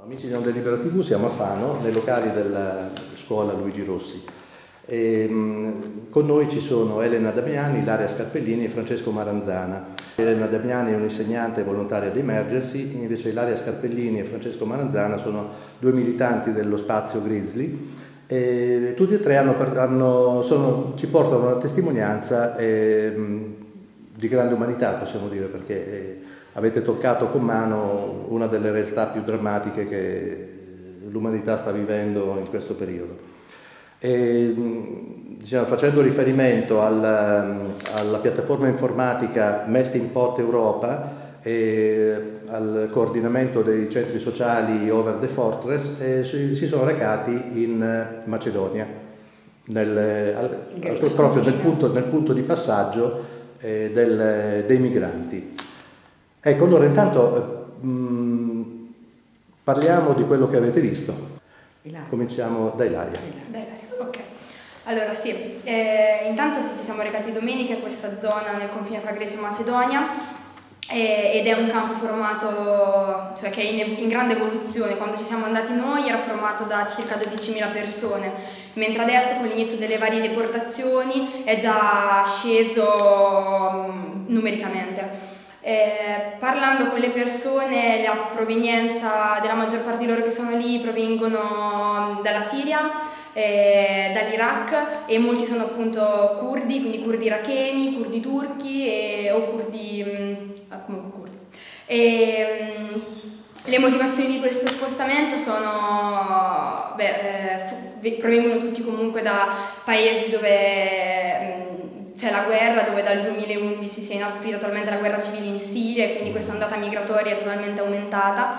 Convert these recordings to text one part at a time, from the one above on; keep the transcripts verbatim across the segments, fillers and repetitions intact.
Amici di Onda Libera tivù, siamo a Fano, nei locali della scuola Luigi Rossi. E, mh, con noi ci sono Elena Damiani, Ilaria Scarpellini e Francesco Maranzana. Elena Damiani è un'insegnante volontaria di Emergency, invece Ilaria Scarpellini e Francesco Maranzana sono due militanti dello spazio Grizzly. E tutti e tre hanno, hanno, sono, ci portano una testimonianza eh, di grande umanità, possiamo dire, perché eh, avete toccato con mano una delle realtà più drammatiche che l'umanità sta vivendo in questo periodo. E, diciamo, facendo riferimento al, alla piattaforma informatica Melting Pot Europa e al coordinamento dei centri sociali Over the Fortress, eh, si, si sono recati in Macedonia, nel, al, proprio nel punto, nel punto di passaggio eh, del, dei migranti. Ecco, allora intanto mh, parliamo di quello che avete visto. Ilaria. Cominciamo da Ilaria. Da Ilaria, ok. Allora sì, eh, intanto sì, ci siamo recati domenica in questa zona nel confine fra Grecia e Macedonia eh, ed è un campo formato, cioè che è in, in grande evoluzione. Quando ci siamo andati noi era formato da circa dodicimila persone, mentre adesso con l'inizio delle varie deportazioni è già sceso mh, numericamente. Eh, parlando con le persone, la provenienza della maggior parte di loro che sono lì provengono dalla Siria, eh, dall'Iraq, e molti sono appunto curdi, quindi curdi iracheni, curdi turchi e, o curdi, mh, comunque curdi. E, mh, le motivazioni di questo spostamento sono, beh, eh, provengono tutti comunque da paesi dove mh, c'è la guerra, dove dal duemilaundici si è inasprita totalmente la guerra civile in Siria e quindi questa ondata migratoria è totalmente aumentata.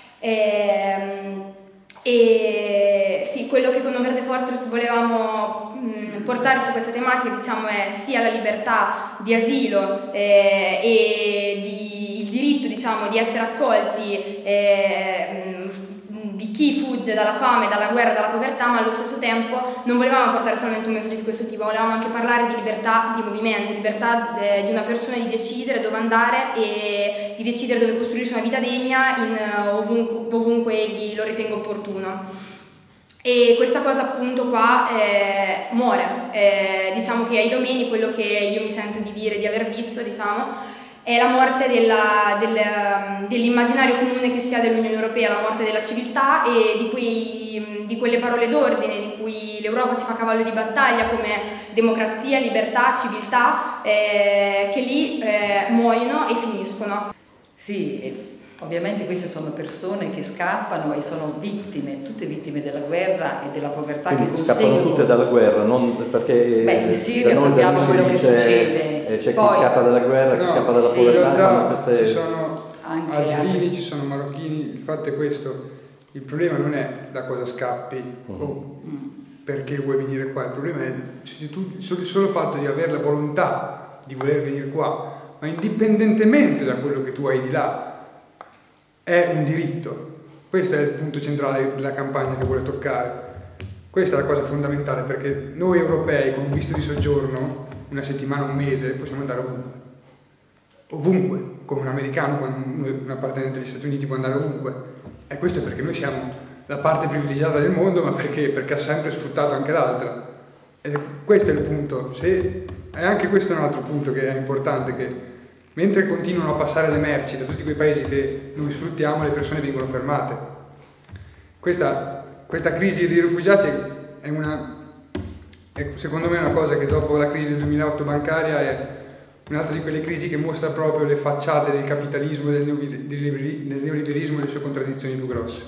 E, e sì, quello che con Over the Fortress volevamo mh, portare su queste tematiche, diciamo, è sia la libertà di asilo eh, e di, il diritto, diciamo, di essere accolti eh, mh, di chi fugge dalla fame, dalla guerra, dalla povertà, ma allo stesso tempo non volevamo portare solamente un messaggio di questo tipo, volevamo anche parlare di libertà di movimento, libertà eh, di una persona di decidere dove andare e di decidere dove costruirsi una vita degna in, uh, ovunque, ovunque egli lo ritenga opportuno. E questa cosa appunto qua eh, muore, eh, diciamo che ai domeni quello che io mi sento di dire, di aver visto, diciamo, è la morte della, del, dell'immaginario comune che si ha dell'Unione Europea, la morte della civiltà e di, quei, di quelle parole d'ordine di cui l'Europa si fa cavallo di battaglia come democrazia, libertà, civiltà, eh, che lì eh, muoiono e finiscono. Sì, ovviamente queste sono persone che scappano e sono vittime, tutte vittime della guerra e della povertà. Quindi che scappano tutte dalla guerra, non perché Beh, in Siria sappiamo quello che succede. C'è chi scappa dalla guerra, chi no, scappa dalla sì, povertà. Fanno queste... Ci sono anche algerini, altri. Ci sono marocchini, il fatto è questo. Il problema non è da cosa scappi uh-huh. o perché vuoi venire qua, il problema è tu, il solo fatto di avere la volontà di voler venire qua, ma indipendentemente da quello che tu hai di là, è un diritto. Questo è il punto centrale della campagna che vuole toccare. Questa è la cosa fondamentale, perché noi europei con un visto di soggiorno, una settimana, un mese, possiamo andare ovunque. Ovunque, come un americano, un appartenente agli Stati Uniti può andare ovunque. E questo è perché noi siamo la parte privilegiata del mondo, ma perché? Perché ha sempre sfruttato anche l'altra. E questo è il punto. Se, e anche questo è un altro punto che è importante, che mentre continuano a passare le merci da tutti quei paesi che noi sfruttiamo, le persone vengono fermate. Questa, questa crisi dei rifugiati è una, è secondo me una cosa che dopo la crisi del duemilaotto bancaria è un'altra di quelle crisi che mostra proprio le facciate del capitalismo e del neoliberismo e le sue contraddizioni più grosse.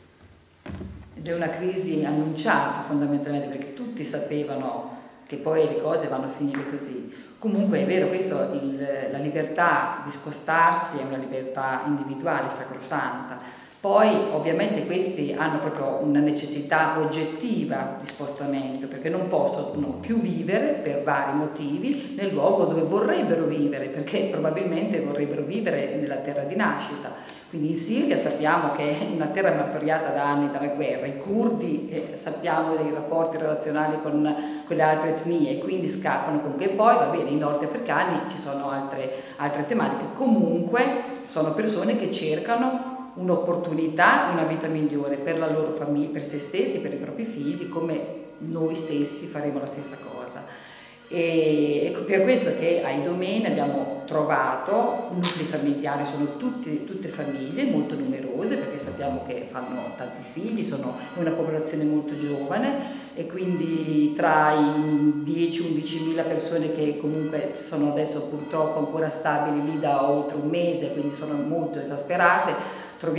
Ed è una crisi annunciata fondamentalmente, perché tutti sapevano che poi le cose vanno a finire così. Comunque è vero, questo, il, la libertà di spostarsi è una libertà individuale, sacrosanta. Poi ovviamente questi hanno proprio una necessità oggettiva di spostamento, perché non possono più vivere per vari motivi nel luogo dove vorrebbero vivere, perché probabilmente vorrebbero vivere nella terra di nascita. Quindi in Siria sappiamo che è una terra martoriata da anni dalla guerra, i curdi eh, sappiamo dei rapporti relazionali con, con le altre etnie, quindi scappano comunque. E poi va bene, i nordafricani ci sono altre, altre tematiche, comunque sono persone che cercano un'opportunità, una vita migliore per la loro famiglia, per se stessi, per i propri figli, come noi stessi faremo la stessa cosa. E ecco, per questo che a Idomeni abbiamo trovato nuclei familiari, sono tutti, tutte famiglie molto numerose, perché sappiamo che fanno tanti figli, sono una popolazione molto giovane, e quindi tra i dieci undici mila persone che comunque sono adesso purtroppo ancora stabili lì da oltre un mese, quindi sono molto esasperate,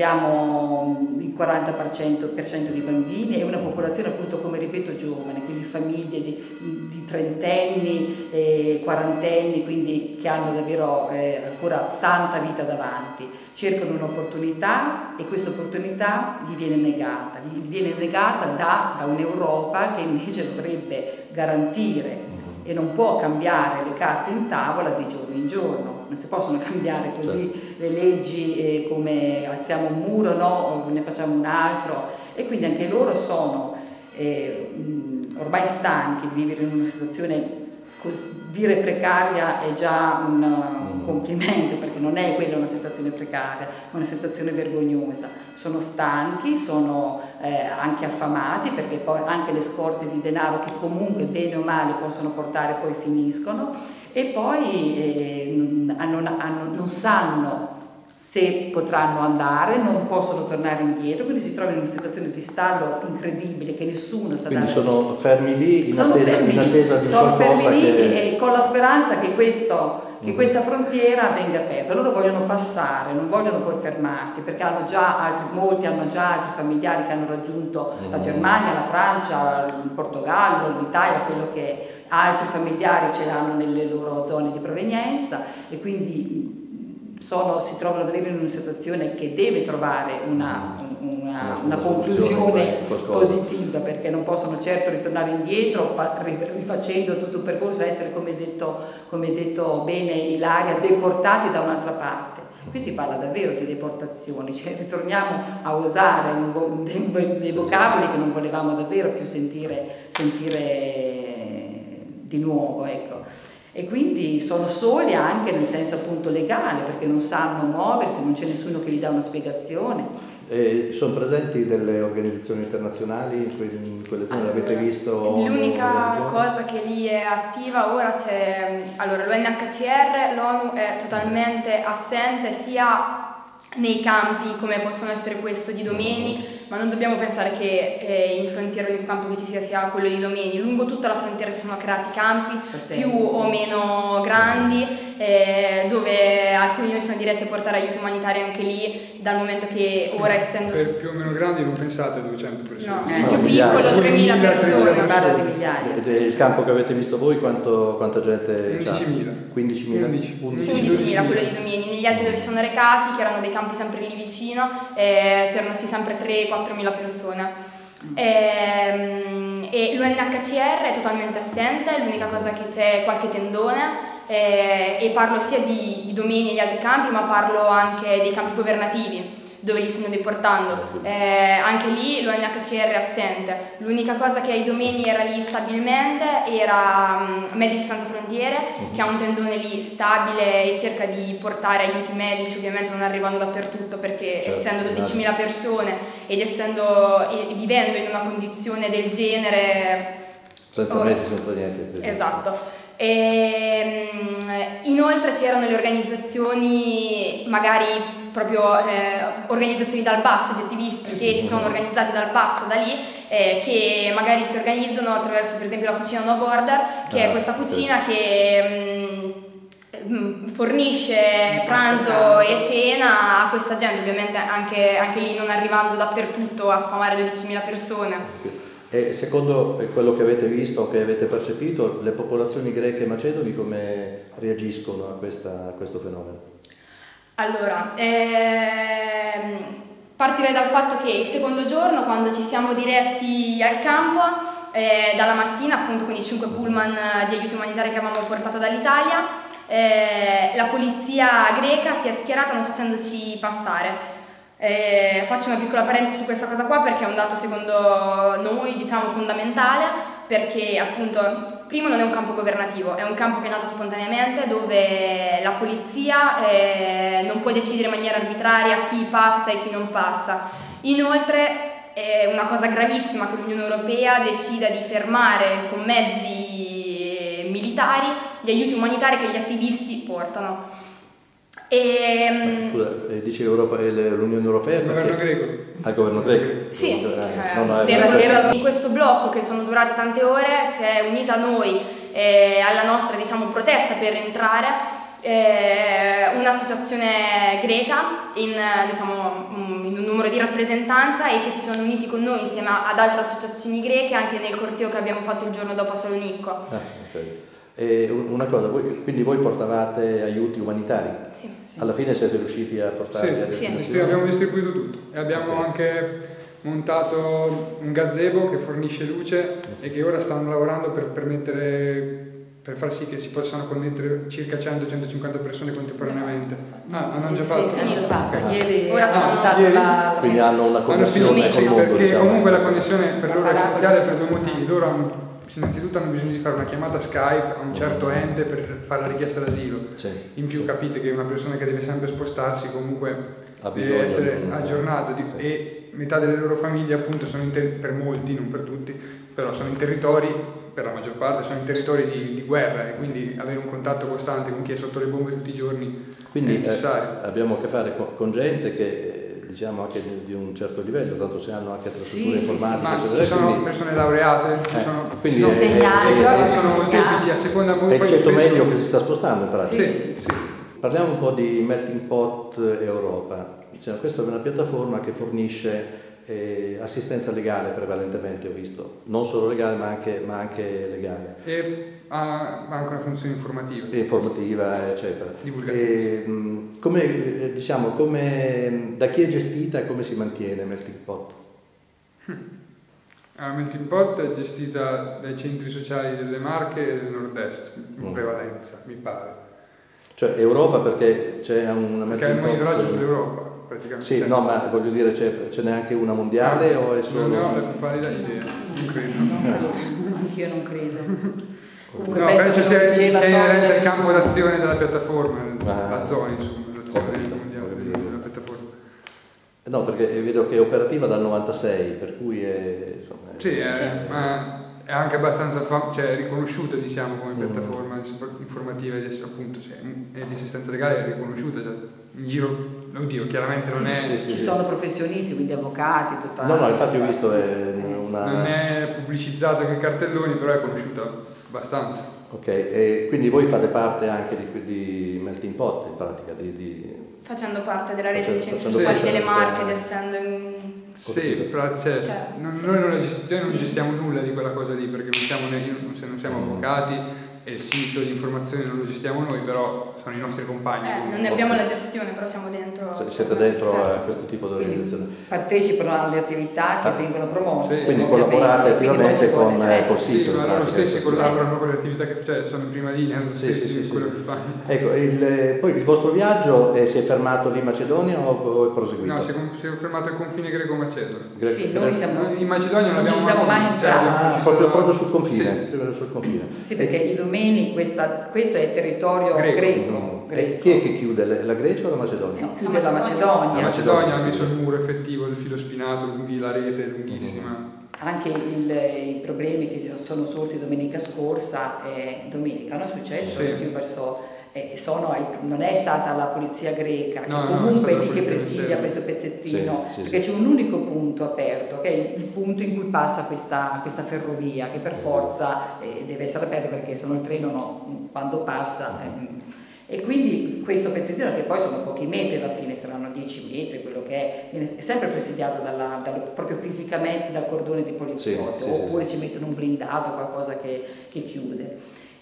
troviamo il quaranta per cento di bambini e una popolazione appunto, come ripeto, giovane, quindi famiglie di, di trentenni, eh, quarantenni, quindi che hanno davvero eh, ancora tanta vita davanti, cercano un'opportunità e questa opportunità gli viene negata, gli viene negata da, da un'Europa che invece dovrebbe garantire e non può cambiare le carte in tavola di giorno in giorno, non si possono cambiare così certo. le leggi eh, come alziamo un muro, no? O ne facciamo un altro, e quindi anche loro sono eh, ormai stanchi di vivere in una situazione, così, dire precaria è già un, un complimento, perché non è quella una situazione precaria, è una situazione vergognosa. Sono stanchi, sono eh, anche affamati, perché poi anche le scorte di denaro che comunque bene o male possono portare poi finiscono, e poi eh, hanno, hanno, non sanno se potranno andare, non possono tornare indietro, quindi si trovano in una situazione di stallo incredibile che nessuno sa quindi dare. sono fermi lì in sono attesa, fermi, in attesa di sono qualcosa fermi lì che... e con la speranza che, questo, che mm. questa frontiera venga aperta. Loro vogliono passare, non vogliono poi fermarsi, perché hanno già altri, molti hanno già altri familiari che hanno raggiunto mm. la Germania, la Francia, il Portogallo, l'Italia, quello che è. Altri familiari ce l'hanno nelle loro zone di provenienza, e quindi sono, si trovano davvero in una situazione che deve trovare una, una, una conclusione positiva, perché non possono certo ritornare indietro rifacendo tutto il percorso, essere, come detto, come detto bene Ilaria, deportati da un'altra parte. Qui si parla davvero di deportazioni, cioè ritorniamo a usare dei, dei vocaboli che non volevamo davvero più sentire, sentire di nuovo, ecco. E quindi sono soli anche nel senso appunto legale, perché non sanno muoversi, non c'è nessuno che gli dà una spiegazione. E sono presenti delle organizzazioni internazionali in, que in quelle zone, allora, avete visto? L'unica cosa che lì è attiva ora c'è, allora, l'U N H C R, l'ONU è totalmente assente sia nei campi come possono essere questo di Idomeni, ma non dobbiamo pensare che eh, in frontiera l'unico campo che ci sia sia quello di Idomeni. Lungo tutta la frontiera si sono creati campi più o meno grandi eh, dove alcuni di noi sono diretti a portare aiuto umanitario anche lì, dal momento che ora essendo... Per più o meno grandi non pensate a duecento persone? No, è no, più piccolo, tremila persone. Si parla di migliaia. Ed il campo che avete visto voi quanto, quanta gente c'ha? quindicimila. quindicimila? quello di Idomeni. Negli altri dove sono recati, che erano dei campi sempre lì vicino, eh, si erano sì sempre tre quattromila persone. E, e l'U N H C R è totalmente assente, l'unica cosa che c'è è qualche tendone. Eh, e parlo sia di Idomeni e gli altri campi, ma parlo anche dei campi governativi dove li stanno deportando. Eh, anche lì l'U N H C R è assente. L'unica cosa che a Idomeni era lì stabilmente era um, Medici Senza Frontiere, che ha un tendone lì stabile e cerca di portare aiuti medici, ovviamente non arrivando dappertutto, perché certo, essendo dodicimila persone ed essendo e vivendo in una condizione del genere, senza oh, mezzi, senza niente. Esatto. E, inoltre c'erano le organizzazioni, magari proprio eh, organizzazioni dal basso, gli attivisti che si sono organizzati dal basso da lì, eh, che magari si organizzano attraverso per esempio la cucina No Border, che ah, è questa cucina sì. che mh, fornisce pranzo e cena a questa gente, ovviamente anche, anche lì non arrivando dappertutto a sfamare dodicimila persone. E secondo quello che avete visto, che avete percepito, le popolazioni greche e macedoni come reagiscono a, questa, a questo fenomeno? Allora, ehm, partirei dal fatto che il secondo giorno, quando ci siamo diretti al campo, eh, dalla mattina, appunto con i cinque pullman di aiuto umanitario che avevamo portato dall'Italia, eh, la polizia greca si è schierata non facendoci passare. Eh, faccio una piccola parentesi su questa cosa qua perché è un dato secondo noi diciamo fondamentale, perché appunto primo non è un campo governativo, è un campo che è nato spontaneamente, dove la polizia eh, non può decidere in maniera arbitraria chi passa e chi non passa. Inoltre è una cosa gravissima che l'Unione Europea decida di fermare con mezzi militari gli aiuti umanitari che gli attivisti portano. E, Scusa, eh, dice l'Europa, eh, l'Unione Europea? Il governo greco. Al governo greco? Sì, eh, eh, no, no, è- era- era- in questo blocco che sono durate tante ore si è unita a noi, eh, alla nostra diciamo, protesta per entrare, eh, un'associazione greca in, eh, diciamo, mm, in un numero di rappresentanza, e che si sono uniti con noi insieme a- ad altre associazioni greche anche nel corteo che abbiamo fatto il giorno dopo a Salonicco. Ah, ok. E un- una cosa, voi, quindi voi portavate aiuti umanitari? Sì. Alla fine siete riusciti a portarli a Sì, destinazione? sì, abbiamo distribuito tutto e abbiamo Ok. anche montato un gazebo che fornisce luce e che ora stanno lavorando per permettere, per far sì che si possano connettere circa cento centocinquanta persone contemporaneamente. Ah, hanno già Sì, fatto? hanno già fatto. Ok. Ieri Ora ha stanno- montato ieri- la... Quindi hanno una Hanno connessione finito col mondo, perché diciamo. comunque la connessione per loro è La essenziale per parata. due motivi. Loro hanno, innanzitutto hanno bisogno di fare una chiamata Skype a un certo ente per fare la richiesta d'asilo. Sì. In più capite che una persona che deve sempre spostarsi comunque Ha deve bisogno essere di un- aggiornata di- sì. e metà delle loro famiglie appunto sono in ter- per molti, non per tutti, però sono in territori, per la maggior parte sono in territori di, di guerra e quindi avere un contatto costante con chi è sotto le bombe tutti i giorni Quindi è eh, necessario. abbiamo a che fare con, con gente che eh, diciamo anche di, di un certo livello, tanto se hanno anche attrezzature Sì, sì, informatiche, Ma eccetera, ci sono quindi persone laureate, ci Eh, sono, quindi ci sono- è- Insegnanti, le classi eh, sono insegnanti. molteplici a seconda è il poi ceto spesso- medio che si sta spostando in pratica. Sì, Sì. sì. Parliamo un po' di Melting Pot Europa. Diciamo, questa è una piattaforma che fornisce eh, assistenza legale prevalentemente, ho visto, non solo legale ma anche, ma anche legale, E ha ha anche una funzione informativa. informativa, eccetera. Divulgativa. E, mh, come, eh, diciamo, come, da chi è gestita e come si mantiene Melting Pot? La Melting Pot è gestita dai centri sociali delle Marche e del Nord-Est, in Mm. prevalenza, mi pare. Cioè Europa perché c'è una Perché è il Melting Pot- monitoraggio sull'Europa, praticamente. Sì, no, ma voglio dire, c'è, ce n'è anche una mondiale o è solo... Non ne ho la più pallida idea, non credo. Non credo, anch'io non credo. Comunque No, penso penso che sia, non diceva sia inerente solo al campo nessuno. d'azione della piattaforma, Ah. la zona, insomma, l'azione Ho capito, mondiale ho capito. della piattaforma. No, perché vedo che è operativa dal novantasei, per cui è... Insomma, è- Sì, è, ma è anche abbastanza fam- cioè, è riconosciuta diciamo come Mm. piattaforma informativa di, appunto, cioè, e di assistenza legale, è riconosciuta già in giro, oddio, chiaramente non Sì, è, sì, sì. Ci sono professionisti, quindi avvocati, tutta... No, no, infatti ho visto è una... non è pubblicizzata con i cartelloni, però è conosciuta abbastanza. Ok, e quindi voi fate parte anche di, di Melting Pot, in pratica, di... di... Facendo parte della rete di Facendo- centri facendo sociali parte delle Marche, della- ed essendo in... Sì, però cioè, Cioè, non- sì. noi non, la gest- cioè, non gestiamo nulla di quella cosa lì perché non siamo, ne- io- se non siamo Mm. avvocati e il sito di informazione non lo gestiamo noi, però sono i nostri compagni. Eh, quindi- non ne abbiamo la gestione, però siamo dentro. Se- Siete dentro Certo. a questo tipo di organizzazione. Quindi partecipano alle attività che Ah. vengono promosse. Sì. Quindi ovviamente. collaborate Quindi attivamente poi ci con, vuole- eh, col Sì, sito. in ma loro pratica, stessi questo. collaborano con le attività che cioè, sono in prima linea, loro Sì, stessi sì, sì, in quello sì. che fanno. Ecco, il, poi il vostro viaggio eh, si è fermato lì in Macedonia o, o è proseguito? No, si è, con- si è fermato al confine greco-macedone. Gre- Sì, noi gre- siamo... In Macedonia non, non ci abbiamo siamo mai cioè, entrati. abbiamo Ah, visto- proprio, proprio sul confine, Sì. proprio sul confine. Sì, perché i domeni, questa, questo è territorio Greco. greco. Mm. greco. E chi è che chiude, la la Grecia o la Macedonia? No, chiude la La Macedonia. Macedonia ha messo il muro effettivo, il filo spinato, lunghi- la rete è lunghissima. Anche il- i problemi che sono sorti domenica scorsa, eh, domenica non è successo, Sì. adesso io penso, eh, sono ai- non è stata la polizia greca, che No, no, comunque è è stata lì la che polizia presidia greca. questo pezzettino, Sì, sì, perché sì. c'è un unico punto aperto, che è il punto in cui passa questa, questa ferrovia, che per forza eh, deve essere aperto perché se no il treno no, quando passa... ehm, e quindi questo pezzettino, che poi sono pochi metri alla fine, saranno dieci metri, quello che è, viene- è sempre presidiato dalla, dal- proprio fisicamente dal cordone di poliziotti, Sì, sì, oppure sì, ci mettono un blindato, qualcosa che, che chiude.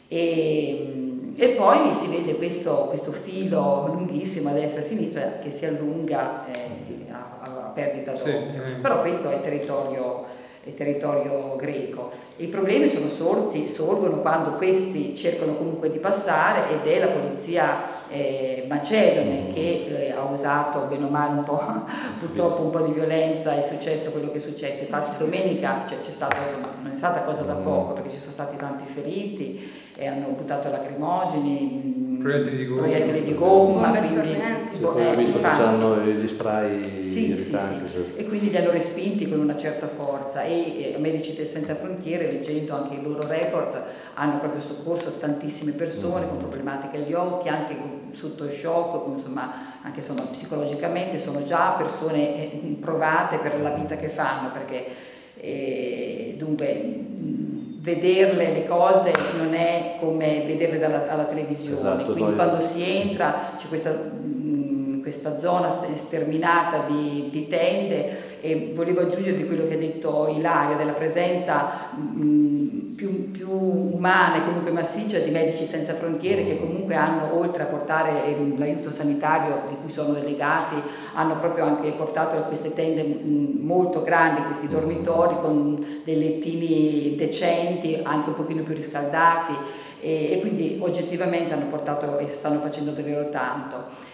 E, e poi si vede questo, questo filo lunghissimo a destra e a sinistra che si allunga eh, a, a perdita Sì, d'occhio. eh. Però questo è territorio, è territorio greco. I problemi sono sorti, sorgono quando questi cercano comunque di passare ed è la polizia eh, macedone, che eh, ha usato bene o male un po', purtroppo un po' di violenza, è successo quello che è successo. Infatti domenica c'è, c'è stato, insomma, non è stata cosa da poco, perché ci sono stati tanti feriti e hanno buttato lacrimogeni, proiettili di gomma, proiettili di gomma, bombe quindi, assorbenti. Sì, poi ho visto che hanno gli spray sì, irritanti. sì, sì. E quindi li hanno respinti con una certa forza, e, e Medici Senza Frontiere, leggendo anche i loro report, hanno proprio soccorso tantissime persone con problematiche agli occhi, anche sotto shock, insomma, anche insomma, psicologicamente sono già persone provate per la vita che fanno, perché eh, dunque vederle le cose non è come vederle dalla, alla televisione, esatto, quindi poi... quando si entra c'è questa, mh, questa zona sterminata di, di tende, e volevo aggiungere di quello che ha detto Ilaria, della presenza mh, più, più umana e comunque massiccia di Medici Senza Frontiere, che comunque hanno, oltre a portare eh, l'aiuto sanitario di cui sono delegati, hanno proprio anche portato queste tende mh, molto grandi, questi dormitori con dei lettini decenti, anche un pochino più riscaldati, e, e quindi oggettivamente hanno portato e stanno facendo davvero tanto.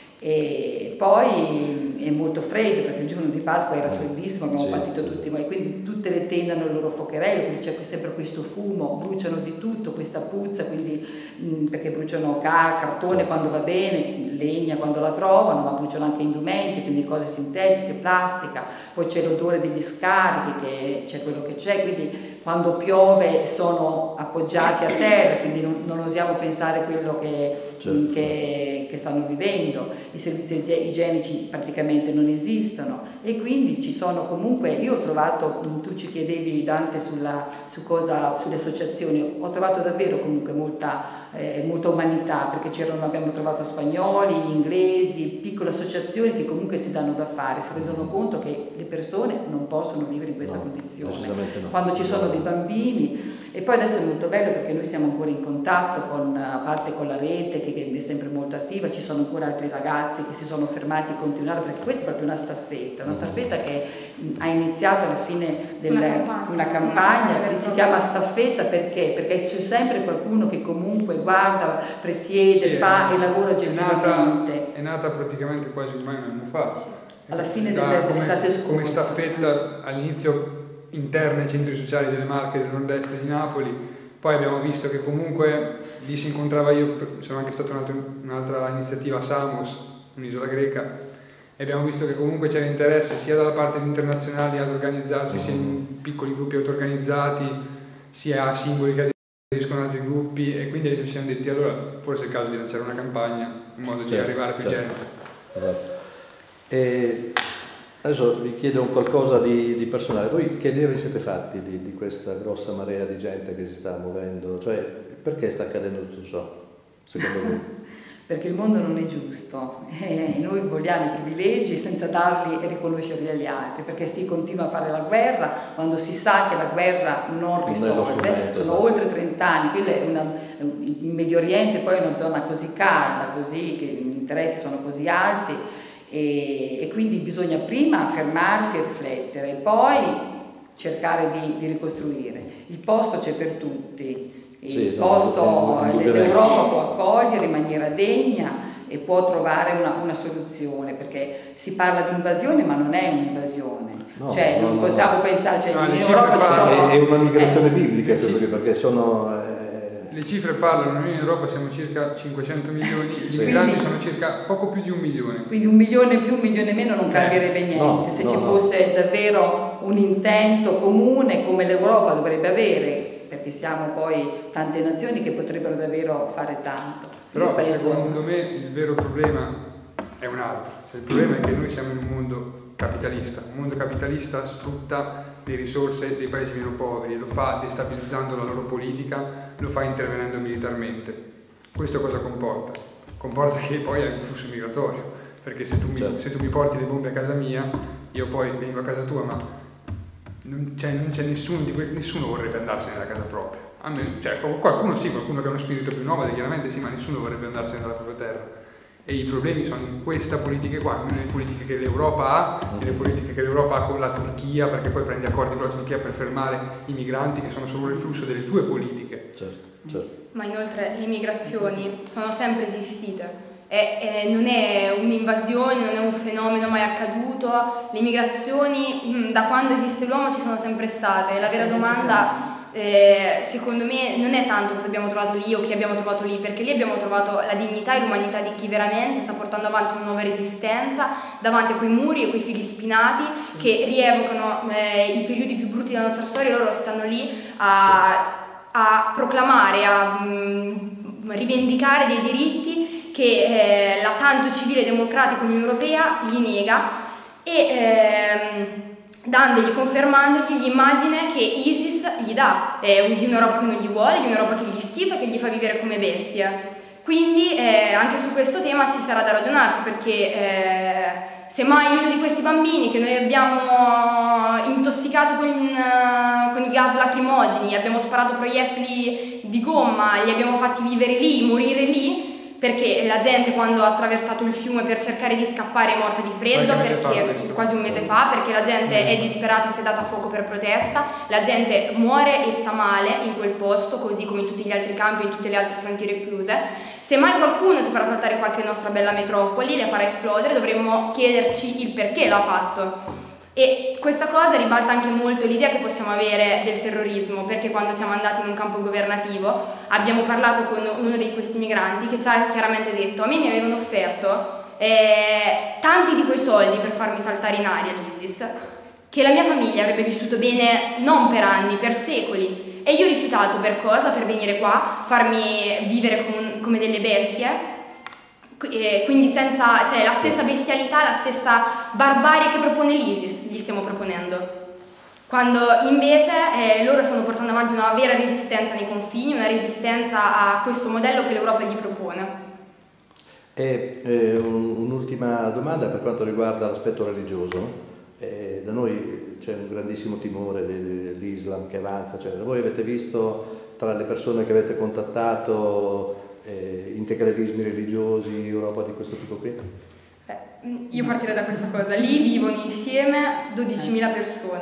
E poi è molto freddo, perché il giorno di Pasqua era freddissimo, abbiamo sì, partito sì. tutti, ma quindi tutte le tende hanno il loro focherello, quindi c'è sempre questo fumo, bruciano di tutto, questa puzza, quindi mh, perché bruciano car cartone quando va bene, legna quando la trovano, ma bruciano anche indumenti, quindi cose sintetiche, plastica, poi c'è l'odore degli scarichi, che c'è quello che c'è, quindi quando piove sono appoggiati a terra, quindi non, non osiamo pensare quello che, certo. che, che stanno vivendo, i servizi igienici praticamente non esistono, e quindi ci sono comunque, io ho trovato, tu ci chiedevi Dante sulla, su cosa, sulle associazioni, ho trovato davvero comunque molta, eh, molta umanità, perché c'erano, abbiamo trovato spagnoli, inglesi, piccole associazioni che comunque si danno da fare, si rendono conto che le persone non possono vivere in questa no, condizione, no. Quando ci sono dei bambini. E poi adesso è molto bello perché noi siamo ancora in contatto, con, a parte con la rete che, che è sempre molto attiva, ci sono ancora altri ragazzi che si sono fermati a continuare, perché questa è proprio una staffetta, una staffetta che ha iniziato alla fine della una campagna, una campagna una che si chiama staffetta perché? Perché c'è sempre qualcuno che comunque guarda, presiede, sì, fa è, e lavora oggettivamente. È nata praticamente quasi un anno fa. Alla fine dell'estate scorsa. Come staffetta all'inizio interna ai centri sociali delle Marche del nord-est di Napoli, poi abbiamo visto che comunque lì si incontrava, io sono anche stata un'altra iniziativa a Samos, un'isola greca, e abbiamo visto che comunque c'era interesse sia dalla parte di internazionali ad organizzarsi, sia in piccoli gruppi auto-organizzati, sia singoli che aderiscono ad altri gruppi, e quindi ci siamo detti allora forse è il caso di lanciare una campagna in modo certo, di arrivare a più certo. gente. Esatto. E adesso vi chiedo qualcosa di, di personale. Voi che idea vi siete fatti di, di questa grossa marea di gente che si sta muovendo? Cioè, perché sta accadendo tutto ciò, secondo voi? Perché il mondo non è giusto e noi vogliamo i privilegi senza darli e riconoscerli agli altri, perché si continua a fare la guerra quando si sa che la guerra non risolve, sono oltre trenta anni, quella è una, il Medio Oriente poi è una zona così calda, così, che gli interessi sono così alti, e, e quindi bisogna prima fermarsi e riflettere, poi cercare di, di ricostruire. Il posto c'è per tutti. Il sì, posto, no, l'Europa può accogliere in maniera degna e può trovare una, una soluzione, perché si parla di invasione ma non è un'invasione, no, cioè non no, possiamo no. pensare, cioè no, in Europa ci sono, è una migrazione eh, biblica, credo, perché sono eh... le cifre parlano, noi in Europa siamo circa cinquecento milioni, gli sì. migranti sono circa poco più di un milione, quindi un milione più, un milione meno non cambierebbe niente, no, se no, ci fosse no. davvero un intento comune come l'Europa dovrebbe avere, perché siamo poi tante nazioni che potrebbero davvero fare tanto. Però penso... secondo me il vero problema è un altro, cioè, il problema è che noi siamo in un mondo capitalista, un mondo capitalista sfrutta le risorse dei paesi meno poveri, lo fa destabilizzando la loro politica, lo fa intervenendo militarmente. Questo cosa comporta? Comporta che poi hai un flusso migratorio, perché se tu, certo. mi, se tu mi porti le bombe a casa mia, io poi vengo a casa tua, ma non c'è, non c'è nessuno di que- nessuno vorrebbe andarsene da casa propria. A me, cioè, qualcuno sì, qualcuno che ha uno spirito più nomade, chiaramente sì, ma nessuno vorrebbe andarsene dalla propria terra. E i problemi sono in questa politica qua, nelle politiche che l'Europa ha, nelle politiche che l'Europa ha con la Turchia, perché poi prendi accordi con la Turchia per fermare i migranti che sono solo il flusso delle tue politiche. Certo, certo. Ma inoltre le migrazioni sono sempre esistite. È, è, non è un'invasione, non è un fenomeno mai accaduto. Le migrazioni mh, da quando esiste l'uomo ci sono sempre state. La vera domanda eh, secondo me non è tanto cosa abbiamo trovato lì o chi abbiamo trovato lì, perché lì abbiamo trovato la dignità e l'umanità di chi veramente sta portando avanti una nuova resistenza davanti a quei muri e quei fili spinati che rievocano eh, i periodi più brutti della nostra storia. Loro stanno lì a, a proclamare, a mh, rivendicare dei diritti che eh, la tanto civile e democratica Unione Europea gli nega, e ehm, dandogli, confermandogli l'immagine che ISIS gli dà, eh, di un'Europa che non gli vuole, di un'Europa che gli schifa e che gli fa vivere come bestie. Quindi eh, anche su questo tema ci sarà da ragionarsi, perché eh, semmai uno di questi bambini che noi abbiamo intossicato con, uh, con i gas lacrimogeni, abbiamo sparato proiettili di gomma, li abbiamo fatti vivere lì, morire lì, perché la gente quando ha attraversato il fiume per cercare di scappare è morta di freddo, perché quasi un mese fa, perché la gente è disperata e si è data a fuoco per protesta, la gente muore e sta male in quel posto, così come in tutti gli altri campi e in tutte le altre frontiere chiuse. Se mai qualcuno si farà saltare qualche nostra bella metropoli, le farà esplodere, dovremmo chiederci il perché l'ha fatto. E questa cosa ribalta anche molto l'idea che possiamo avere del terrorismo, perché quando siamo andati in un campo governativo abbiamo parlato con uno di questi migranti che ci ha chiaramente detto: a me mi avevano offerto eh, tanti di quei soldi per farmi saltare in aria l'ISIS, che la mia famiglia avrebbe vissuto bene non per anni, per secoli, e io ho rifiutato. Per cosa? Per venire qua, farmi vivere come, come delle bestie? E quindi senza, cioè la stessa bestialità, la stessa barbarie che propone l'ISIS gli stiamo proponendo, quando invece eh, loro stanno portando avanti una vera resistenza nei confini, una resistenza a questo modello che l'Europa gli propone. E eh, un, un'ultima domanda per quanto riguarda l'aspetto religioso. Eh, da noi c'è un grandissimo timore dell'Islam che avanza, eccetera. Voi avete visto tra le persone che avete contattato Eh, integralismi religiosi, Europa di questo tipo qui? Beh, io partirei da questa cosa. Lì vivono insieme dodicimila persone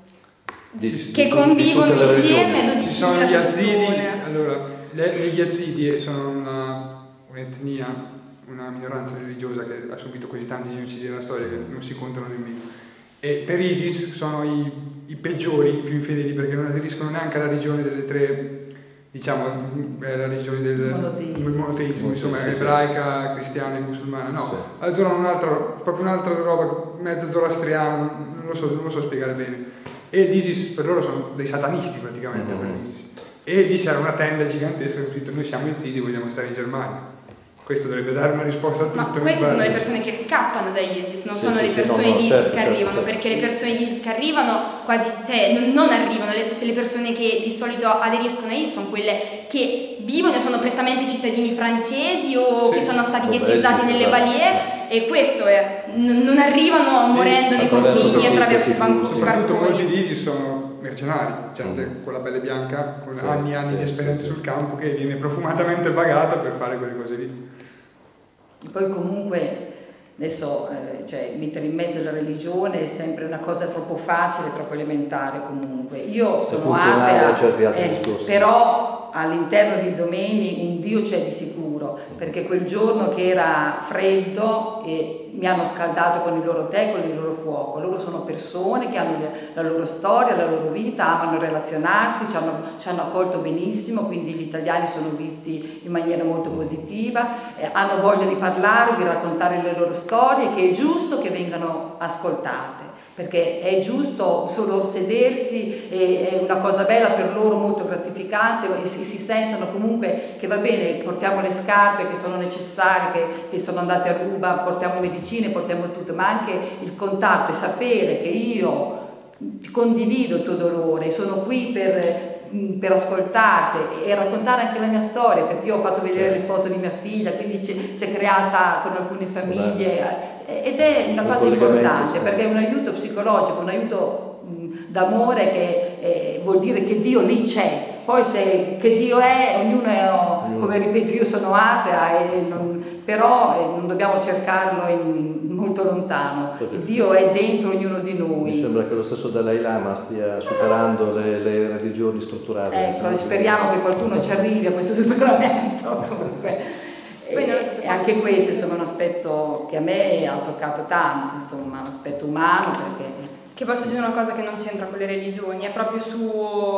Di, che di, convivono di insieme dodicimila Ci sono gli persone. Yazidi, allora, le, gli Yazidi sono una, un'etnia, una minoranza religiosa che ha subito così tanti genocidi nella storia che non si contano nemmeno. E per ISIS sono i, i peggiori, i più infedeli, perché non aderiscono neanche alla religione delle tre, diciamo, la religione del monoteismo, monoteismo insomma, sì, ebraica, sì, cristiana e musulmana, no, sì. Adorano un'altra, proprio un'altra roba, mezzo zoroastriana, non lo so, non lo so spiegare bene. E l'ISIS per loro sono dei satanisti praticamente, mm-hmm. per l'ISIS. E lì c'era una tenda gigantesca che noi siamo yazidi, vogliamo stare in Germania. Questo dovrebbe dare una risposta a tutto. Ma queste sono le persone che scappano dagli ISIS, non sì, sono sì, le persone sì, no, no, di ISIS certo, che certo, arrivano, certo. Perché le persone di ISIS che arrivano quasi, cioè, non, non arrivano, le, le persone che di solito aderiscono a ISIS sono quelle che vivono e sono prettamente cittadini francesi o sì, che sono stati ghettizzati nelle valiere, e questo è, non, non arrivano morendo nei confini attraverso i barconi. Soprattutto molti di ISIS sono mercenari, gente mm. con la pelle bianca, con sì, anni e anni sì, di esperienza sì, sul campo, che viene profumatamente pagata per fare quelle cose lì. Poi comunque adesso eh, cioè, mettere in mezzo la religione è sempre una cosa troppo facile, troppo elementare comunque. Io sono atea, eh, però all'interno di Domeni un Dio c'è di sicuro, perché quel giorno che era freddo e mi hanno scaldato con il loro tè, con il loro fuoco. Loro sono persone che hanno la loro storia, la loro vita, amano relazionarsi, ci hanno, ci hanno accolto benissimo, quindi gli italiani sono visti in maniera molto positiva, eh, hanno voglia di parlare, di raccontare le loro storie, che è giusto che vengano ascoltate, perché è giusto solo sedersi, è una cosa bella per loro, molto gratificante, e si, si sentono comunque che va bene, portiamo le scarpe che sono necessarie, che, che sono andate a ruba, portiamo medicine, portiamo tutto, ma anche il contatto e sapere che io condivido il tuo dolore, sono qui per, per ascoltarti e raccontare anche la mia storia, perché io ho fatto vedere le foto di mia figlia, quindi si è creata con alcune famiglie, ed è una cosa importante perché è un aiuto psicologico, un aiuto d'amore che eh, vuol dire che Dio lì c'è. Poi se che Dio è, ognuno è, come ripeto, io sono atea, e non, però eh, non dobbiamo cercarlo in, molto lontano. Dio è dentro ognuno di noi. Mi sembra che lo stesso Dalai Lama stia superando le, le religioni strutturate. Ecco, speriamo che qualcuno ci arrivi a questo superamento. Comunque. E, e anche questo insomma, è un aspetto che a me ha toccato tanto, insomma, un aspetto umano, perché... Che posso dire una cosa che non c'entra con le religioni, è proprio su,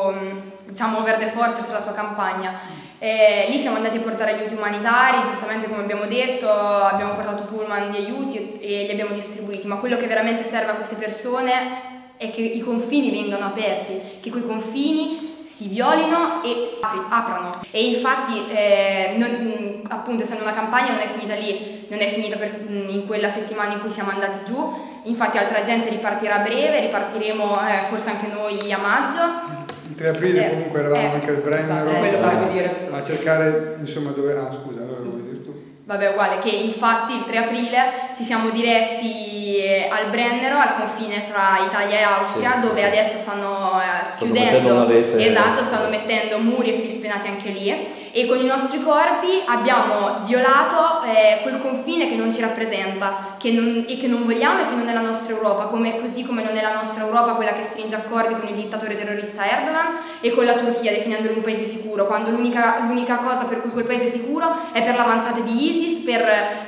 diciamo, Verde Fortress, la sua campagna. Eh, lì siamo andati a portare aiuti umanitari, giustamente come abbiamo detto, abbiamo portato pullman di aiuti e li abbiamo distribuiti, ma quello che veramente serve a queste persone è che i confini vengano aperti, che quei confini si violino e si aprano. E infatti, eh, non, appunto, essendo una campagna non è finita lì, non è finita per, in quella settimana in cui siamo andati giù. Infatti altra gente ripartirà a breve, ripartiremo eh, forse anche noi a maggio. Il tre aprile eh, comunque eravamo eh, anche al Brennero, esatto, eh, a cercare, insomma, dove... Ah, scusa, allora lo vuoi dire tu? Vabbè, uguale, che infatti il tre aprile ci siamo diretti al Brennero, al confine fra Italia e Austria, sì, dove sì. adesso stanno, eh, stanno chiudendo, rete, esatto, stanno mettendo muri e fili spinati anche lì, e con i nostri corpi abbiamo violato eh, quel confine che non ci rappresenta, che non, e che non vogliamo e che non è la nostra Europa, come, così come non è la nostra Europa quella che stringe accordi con il dittatore terrorista Erdogan e con la Turchia, definendolo un paese sicuro, quando l'unica, l'unica cosa per cui quel paese è sicuro è per l'avanzata di ISIS per,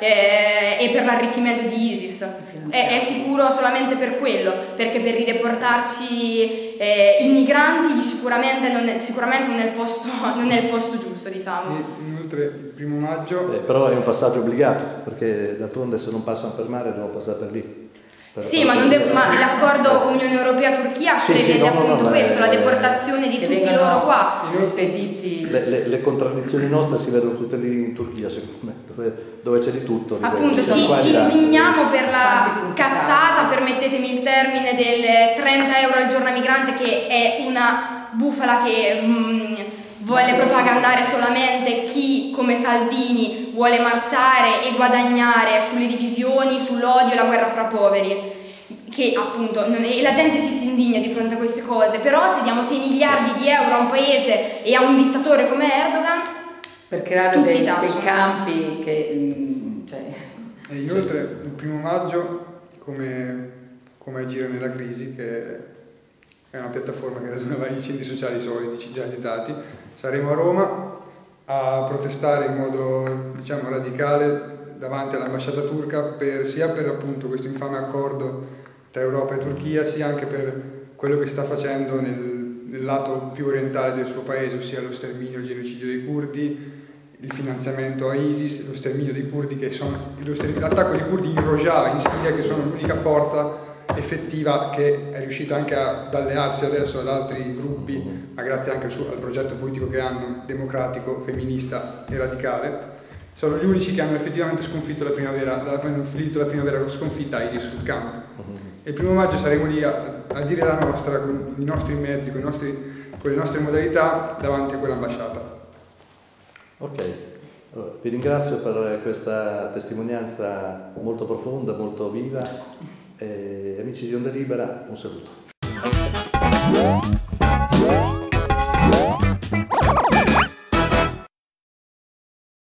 eh, e per l'arricchimento di ISIS. È, è sicuro solamente per quello, perché per rideportarci eh, i migranti sicuramente non è, sicuramente non è il posto, non è il posto giusto, diciamo. E inoltre il primo maggio... Eh, però è un passaggio obbligato, perché d'altronde se non passano per mare devono passare per lì. Per sì, ma, non de- ma l'accordo Unione Europea-Turchia sì, prevede sì, no, no, appunto no, questo, eh, la deportazione di tutti loro qua. Spediti. Le, le, le contraddizioni nostre si vedono tutte lì in Turchia, secondo me, dove, dove c'è di tutto. Appunto, sì, ci indigniamo per la cazzata, permettetemi il termine, del trenta euro al giorno a migrante, che è una bufala che mh, vuole propagandare solamente chi, come Salvini, vuole marciare e guadagnare sulle divisioni, sull'odio e la guerra fra poveri. Che appunto, non, e la gente ci si indigna di fronte a queste cose, però se diamo sei miliardi di euro a un paese e a un dittatore come Erdogan, per creare dei, dei campi che... Cioè... E inoltre il primo maggio, come, come Agire nella Crisi, che è una piattaforma che raduna vari centri sociali soliti già citati, saremo a Roma a protestare in modo, diciamo, radicale davanti all'ambasciata turca per, sia per appunto questo infame accordo tra Europa e Turchia, sia anche per quello che sta facendo nel, nel lato più orientale del suo paese, ossia lo sterminio e il genocidio dei curdi, il finanziamento a ISIS, lo sterminio dei curdi che sono l'attacco dei curdi in Rojava, in Siria, che sono l'unica forza effettiva che è riuscita anche ad allearsi adesso ad altri gruppi, ma grazie anche al, suo, al progetto politico che hanno, democratico, femminista e radicale. Sono gli unici che hanno effettivamente sconfitto la primavera, hanno finito la primavera sconfitta ISIS sul campo. E il primo maggio saremo lì a, a dire la nostra, con i nostri mezzi, con, i nostri, con le nostre modalità, davanti a quell'ambasciata. Ok, allora, vi ringrazio per questa testimonianza molto profonda, molto viva. E, amici di Onda Libera, un saluto.